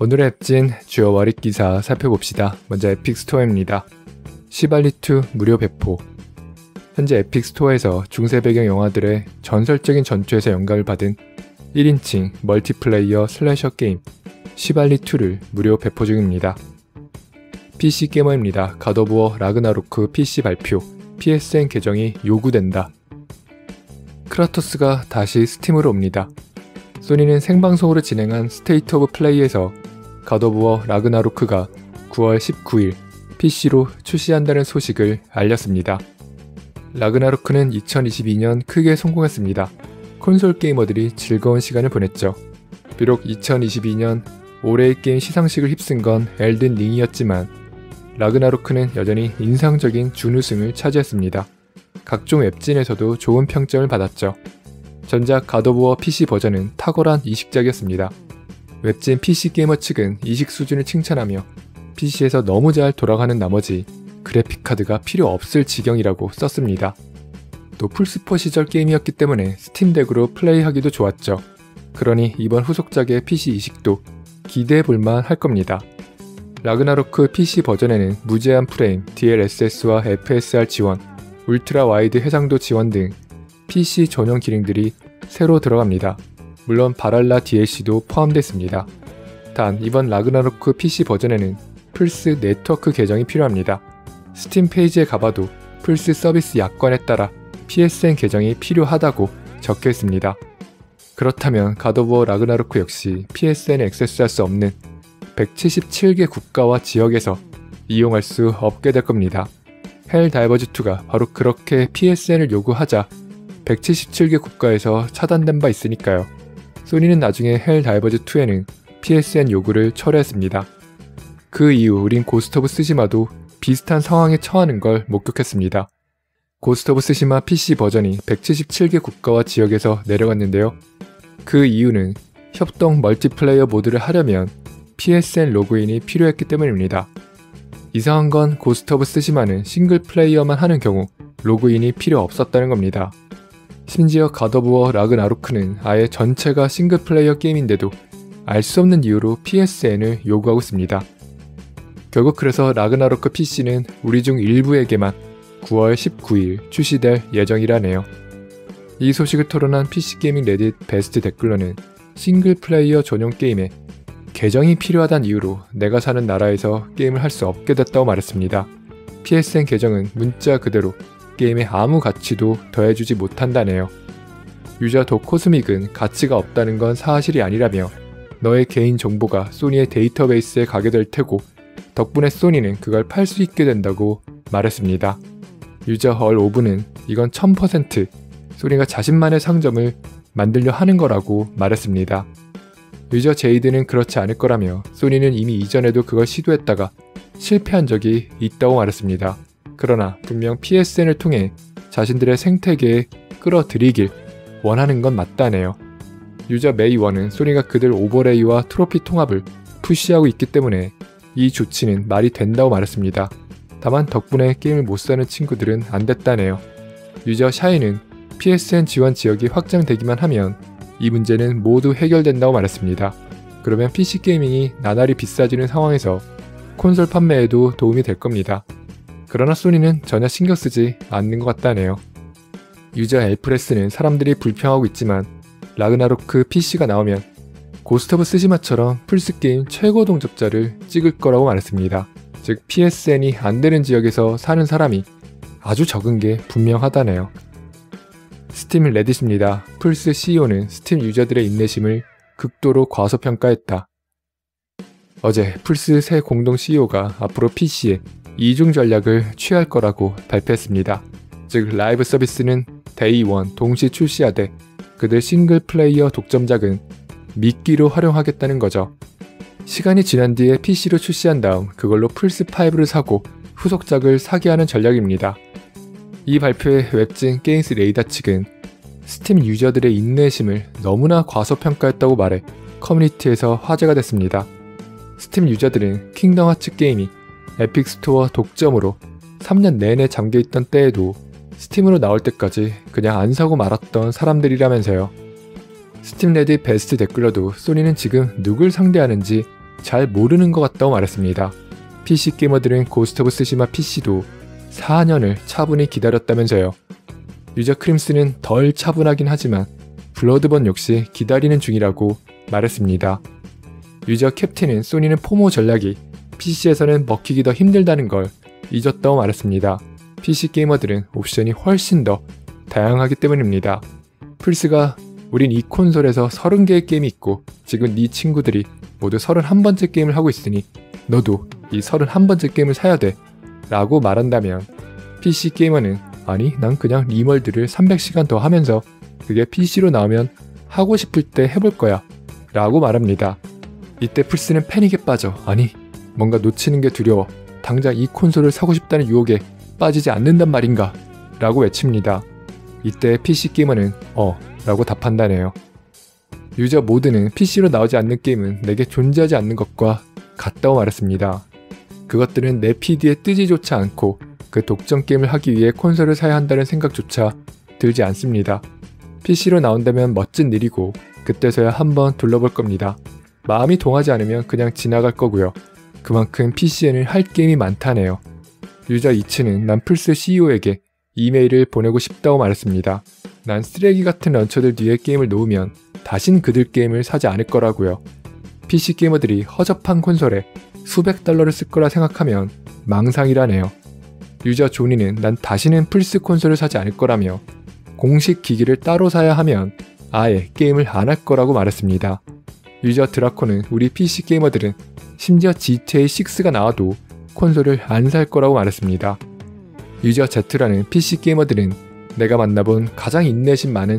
오늘의 앱진 주요 월익 기사 살펴봅시다. 먼저 에픽 스토어입니다. 시발리2 무료 배포. 현재 에픽 스토어에서 중세 배경 영화들의 전설적인 전투에서 영감을 받은 1인칭 멀티플레이어 슬래셔 게임 시발리2를 무료 배포 중입니다. PC 게이머입니다. 갓 오브 워 라그나로크 PC 발표, PSN 계정이 요구된다. 크라토스가 다시 스팀으로 옵니다. 소니는 생방송으로 진행한 스테이트 오브 플레이에서 갓 오브 워 라그나로크가 9월 19일 PC로 출시한다는 소식을 알렸습니다. 라그나로크는 2022년 크게 성공했습니다. 콘솔 게이머들이 즐거운 시간을 보냈죠. 비록 2022년 올해의 게임 시상식을 휩쓴 건 엘든 링이었지만 라그나로크는 여전히 인상적인 준우승을 차지했습니다. 각종 웹진에서도 좋은 평점을 받았죠. 전작 갓 오브 워 PC 버전은 탁월한 이식작이었습니다. 웹진 PC게이머 측은 이식 수준을 칭찬하며 PC에서 너무 잘 돌아가는 나머지 그래픽카드가 필요 없을 지경이라고 썼습니다. 또 플스4 시절 게임이었기 때문에 스팀덱으로 플레이하기도 좋았죠. 그러니 이번 후속작의 PC 이식도 기대해볼만 할 겁니다. 라그나로크 PC 버전에는 무제한 프레임, DLSS와 FSR 지원, 울트라 와이드 해상도 지원 등 PC 전용 기능들이 새로 들어갑니다. 물론 바랄라 DLC도 포함됐습니다. 단 이번 라그나로크 PC 버전에는 플스 네트워크 계정이 필요합니다. 스팀 페이지에 가봐도 플스 서비스 약관에 따라 PSN 계정이 필요하다고 적혀 있습니다. 그렇다면 갓 오브 워 라그나로크 역시 PSN에 액세스할 수 없는 177개 국가와 지역에서 이용할 수 없게 될 겁니다. 헬다이버즈2가 바로 그렇게 PSN을 요구하자 177개 국가에서 차단된 바 있으니까요. 소니는 나중에 헬다이버즈2에는 PSN 요구를 철회했습니다. 그 이후 우린 고스트 오브 스시마도 비슷한 상황에 처하는 걸 목격했습니다. 고스트 오브 스시마 PC 버전이 177개 국가와 지역에서 내려갔는데요. 그 이유는 협동 멀티플레이어 모드를 하려면 PSN 로그인이 필요했기 때문입니다. 이상한 건 고스트 오브 스시마는 싱글 플레이어만 하는 경우 로그인이 필요 없었다는 겁니다. 심지어 갓 오브 워 라그나로크는 아예 전체가 싱글 플레이어 게임인데도 알 수 없는 이유로 PSN을 요구하고 있습니다. 결국 그래서 라그나로크 PC는 우리 중 일부에게만 9월 19일 출시될 예정이라네요. 이 소식을 토론한 PC게이밍 레딧 베스트 댓글러는 싱글 플레이어 전용 게임에 계정이 필요하다는 이유로 내가 사는 나라에서 게임을 할 수 없게 됐다고 말했습니다. PSN 계정은 문자 그대로 게임에 아무 가치도 더해주지 못한다네요. 유저 도코스믹은 가치가 없다는 건 사실이 아니라며 너의 개인 정보가 소니의 데이터베이스에 가게 될 테고 덕분에 소니는 그걸 팔 수 있게 된다고 말했습니다. 유저 얼 오브는 이건 1000% 소니가 자신만의 상점을 만들려 하는 거라고 말했습니다. 유저 제이드는 그렇지 않을 거라며 소니는 이미 이전에도 그걸 시도했다가 실패한 적이 있다고 말했습니다. 그러나 분명 PSN을 통해 자신들의 생태계에 끌어들이길 원하는 건 맞다네요. 유저 메이원은 소니가 그들 오버레이와 트로피 통합을 푸시하고 있기 때문에 이 조치는 말이 된다고 말했습니다. 다만 덕분에 게임을 못 사는 친구들은 안 됐다네요. 유저 샤이는 PSN 지원 지역이 확장되기만 하면 이 문제는 모두 해결된다고 말했습니다. 그러면 PC 게이밍이 나날이 비싸지는 상황에서 콘솔 판매에도 도움이 될 겁니다. 그러나 소니는 전혀 신경 쓰지 않는 것 같다네요. 유저 엘프레스는 사람들이 불평하고 있지만 라그나로크 PC가 나오면 고스트 오브 스시마처럼 플스게임 최고 동접자를 찍을 거라고 말했습니다. 즉 PSN이 안 되는 지역에서 사는 사람이 아주 적은 게 분명하다네요. 스팀 레딧입니다. 플스 CEO는 스팀 유저들의 인내심을 극도로 과소평가했다. 어제 플스 새 공동 CEO가 앞으로 PC에 이중 전략을 취할 거라고 발표했습니다. 즉 라이브 서비스는 데이 1 동시 출시하되 그들 싱글 플레이어 독점작은 미끼로 활용하겠다는 거죠. 시간이 지난 뒤에 PC로 출시한 다음 그걸로 플스5를 사고 후속작을 사게 하는 전략입니다. 이 발표에 웹진 게임스 레이더 측은 스팀 유저들의 인내심을 너무나 과소평가했다고 말해 커뮤니티에서 화제가 됐습니다. 스팀 유저들은 킹덤 하츠 게임이 에픽 스토어 독점으로 3년 내내 잠겨있던 때에도 스팀으로 나올 때까지 그냥 안 사고 말았던 사람들이라면서요. 스팀 레딧 베스트 댓글러도 소니는 지금 누굴 상대하는지 잘 모르는 것 같다고 말했습니다. PC 게이머들은 고스트 오브 스시마 PC도 4년을 차분히 기다렸다면서요. 유저 크림스는 덜 차분하긴 하지만 블러드본 역시 기다리는 중이라고 말했습니다. 유저 캡틴은 소니는 포모 전략이 PC에서는 먹히기 더 힘들다는 걸 잊었다고 말했습니다. PC 게이머들은 옵션이 훨씬 더 다양하기 때문입니다. 플스가 우린 이 콘솔에서 30개의 게임이 있고 지금 네 친구들이 모두 31번째 게임을 하고 있으니 너도 이 31번째 게임을 사야 돼 라고 말한다면 PC 게이머는 아니 난 그냥 리멀드를 300시간 더 하면서 그게 PC로 나오면 하고 싶을 때 해볼 거야 라고 말합니다. 이때 플스는 패닉에 빠져 아니 뭔가 놓치는 게 두려워 당장 이 콘솔을 사고 싶다는 유혹에 빠지지 않는단 말인가 라고 외칩니다. 이때 PC 게이머는 라고 답한다네요. 유저 모드는 PC로 나오지 않는 게임은 내게 존재하지 않는 것과 같다고 말했습니다. 그것들은 내 PD에 뜨지조차 않고 그 독점 게임을 하기 위해 콘솔을 사야 한다는 생각조차 들지 않습니다. PC로 나온다면 멋진 일이고 그때서야 한번 둘러볼 겁니다. 마음이 동하지 않으면 그냥 지나갈 거고요. 그만큼 PC에는 할 게임이 많다네요. 유저 이츠는 난 플스 CEO에게 이메일을 보내고 싶다고 말했습니다. 난 쓰레기 같은 런처들 뒤에 게임을 놓으면 다신 그들 게임을 사지 않을 거라고요. PC 게이머들이 허접한 콘솔에 수백 달러를 쓸 거라 생각하면 망상이라네요. 유저 조니는 난 다시는 플스 콘솔을 사지 않을 거라며 공식 기기를 따로 사야 하면 아예 게임을 안 할 거라고 말했습니다. 유저 드라코는 우리 PC 게이머들은 심지어 GTA 6가 나와도 콘솔을 안 살 거라고 말했습니다. 유저 제트라는 PC 게이머들은 내가 만나본 가장 인내심 많은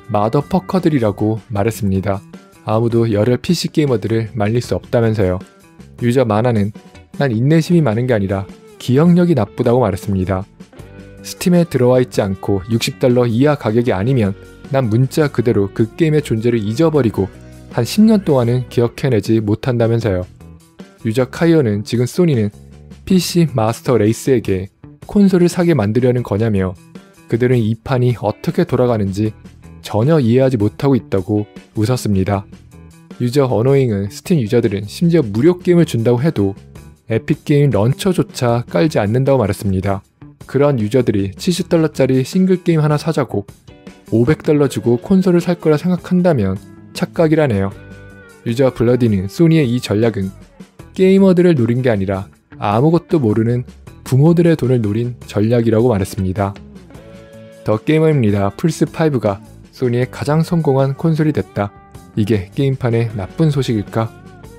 마더퍼커들이라고 말했습니다. 아무도 열혈 PC 게이머들을 말릴 수 없다면서요. 유저 마나는 난 인내심이 많은 게 아니라 기억력이 나쁘다고 말했습니다. 스팀에 들어와 있지 않고 $60 이하 가격이 아니면 난 문자 그대로 그 게임의 존재를 잊어버리고 한 10년 동안은 기억해내지 못한다면서요. 유저 카이오는 지금 소니는 PC 마스터 레이스에게 콘솔을 사게 만들려는 거냐며 그들은 이 판이 어떻게 돌아가는지 전혀 이해하지 못하고 있다고 웃었습니다. 유저 어노잉은 스팀 유저들은 심지어 무료 게임을 준다고 해도 에픽게임 런처조차 깔지 않는다고 말했습니다. 그런 유저들이 $70짜리 싱글게임 하나 사자고 $500 주고 콘솔을 살 거라 생각한다면 착각이라네요. 유저 블러디는 소니의 이 전략은 게이머들을 노린 게 아니라 아무것도 모르는 부모들의 돈을 노린 전략이라고 말했습니다. 더 게이머입니다. 플스5가 소니의 가장 성공한 콘솔이 됐다. 이게 게임판의 나쁜 소식일까?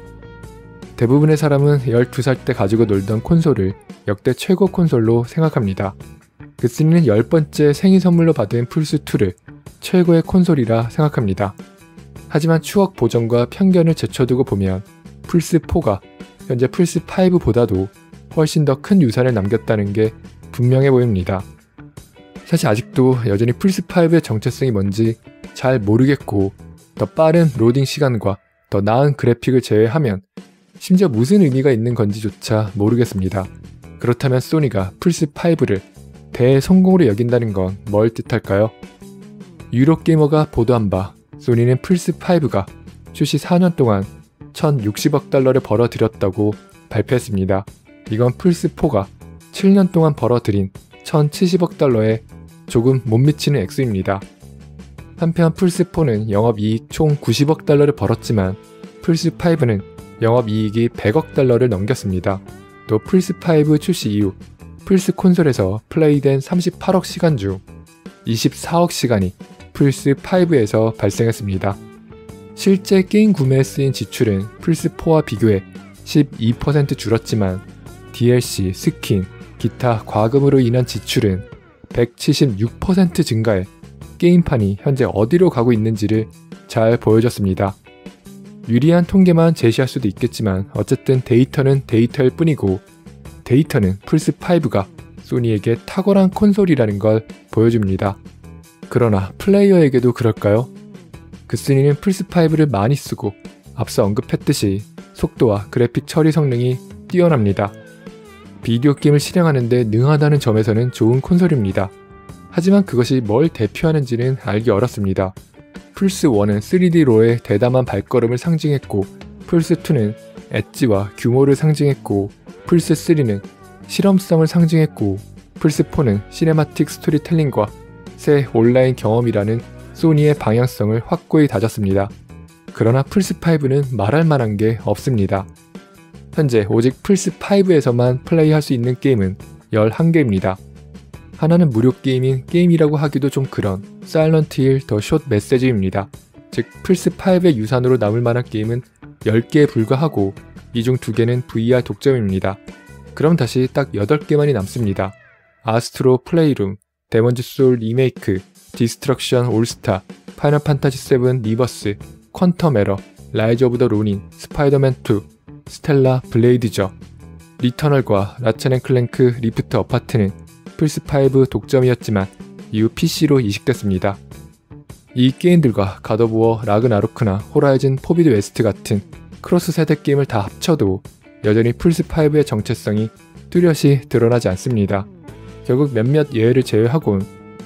대부분의 사람은 12살 때 가지고 놀던 콘솔을 역대 최고 콘솔로 생각합니다. 그스니는 10번째 생일 선물로 받은 플스2를 최고의 콘솔이라 생각합니다. 하지만 추억 보정과 편견을 제쳐두고 보면 플스4가 현재 플스5보다도 훨씬 더 큰 유산을 남겼다는 게 분명해 보입니다. 사실 아직도 여전히 플스5의 정체성이 뭔지 잘 모르겠고 더 빠른 로딩 시간과 더 나은 그래픽을 제외하면 심지어 무슨 의미가 있는 건지조차 모르겠습니다. 그렇다면 소니가 플스5를 대성공으로 여긴다는 건 뭘 뜻할까요? 유로게이머가 보도한 바 소니는 플스5가 출시 4년 동안 $1,060억 벌어들였다고 발표했습니다. 이건 플스4가 7년 동안 벌어들인 $1,070억 조금 못 미치는 액수입니다. 한편 플스4는 영업이익 총 $90억 벌었지만 플스5는 영업이익이 $100억 넘겼습니다. 또 플스5 출시 이후 플스 콘솔에서 플레이된 38억 시간 중 24억 시간이 플스5에서 발생했습니다. 실제 게임 구매에 쓰인 지출은 플스4와 비교해 12% 줄었지만 DLC, 스킨, 기타 과금으로 인한 지출은 176% 증가해 게임판이 현재 어디로 가고 있는지를 잘 보여줬습니다. 유리한 통계만 제시할 수도 있겠지만 어쨌든 데이터는 데이터일 뿐이고 데이터는 플스5가 소니에게 탁월한 콘솔이라는 걸 보여줍니다. 그러나 플레이어에게도 그럴까요? 그스니는 플스5를 많이 쓰고 앞서 언급했듯이 속도와 그래픽 처리 성능이 뛰어납니다. 비디오 게임을 실행하는데 능하다는 점에서는 좋은 콘솔입니다. 하지만 그것이 뭘 대표하는지는 알기 어렵습니다. 플스1은 3D로의 대담한 발걸음을 상징했고 플스2는 엣지와 규모를 상징했고, 플스3는 실험성을 상징했고, 플스4는 시네마틱 스토리텔링과 새 온라인 경험이라는 소니의 방향성을 확고히 다졌습니다. 그러나 플스5는 말할 만한 게 없습니다. 현재 오직 플스5에서만 플레이할 수 있는 게임은 11개입니다. 하나는 무료 게임인 게임이라고 하기도 좀 그런 사일런트 힐 더 숏 메시지입니다. 즉 플스5의 유산으로 남을 만한 게임은 10개에 불과하고 이 중 2개는 VR 독점입니다. 그럼 다시 딱 8개만이 남습니다. 아스트로 플레이룸, 데몬즈 소울 리메이크, 디스트럭션 올스타, 파이널 판타지 7 리버스, 퀀텀 에러, 라이즈 오브 더 로닌, 스파이더맨 2, 스텔라 블레이드저, 리터널과 라첸앤클랭크 리프트 어파트는 플스5 독점이었지만 이후 PC로 이식됐습니다. 이 게임들과 갓 오브 워 라그나로크나 호라이즌 포비드 웨스트 같은 크로스 세대 게임을 다 합쳐도 여전히 플스5의 정체성이 뚜렷이 드러나지 않습니다. 결국 몇몇 예외를 제외하곤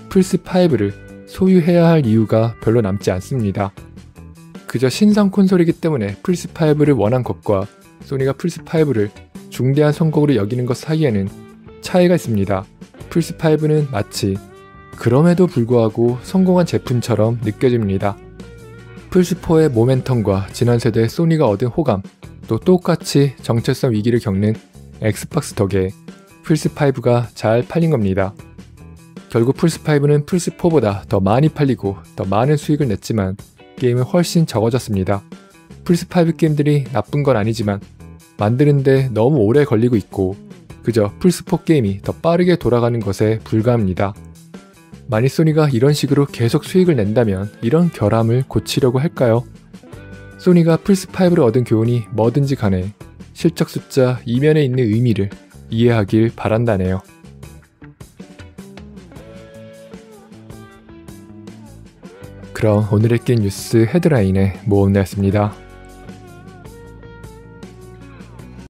플스5를 소유해야 할 이유가 별로 남지 않습니다. 그저 신상 콘솔이기 때문에 플스5를 원한 것과 소니가 플스5를 중대한 성공으로 여기는 것 사이에는 차이가 있습니다. 플스5는 마치 그럼에도 불구하고 성공한 제품처럼 느껴집니다. 플스4의 모멘텀과 지난 세대 소니가 얻은 호감, 또 똑같이 정체성 위기를 겪는 엑스박스 덕에 플스5가 잘 팔린 겁니다. 결국 플스5는 플스4보다 더 많이 팔리고 더 많은 수익을 냈지만 게임은 훨씬 적어졌습니다. 플스5 게임들이 나쁜 건 아니지만 만드는데 너무 오래 걸리고 있고 그저 플스4 게임이 더 빠르게 돌아가는 것에 불과합니다. 만일 소니가 이런 식으로 계속 수익을 낸다면 이런 결함을 고치려고 할까요? 소니가 플스5를 얻은 교훈이 뭐든지 간에 실적 숫자 이면에 있는 의미를 이해하길 바란다네요. 그럼 오늘의 게임 뉴스 헤드라인의 모험이었습니다.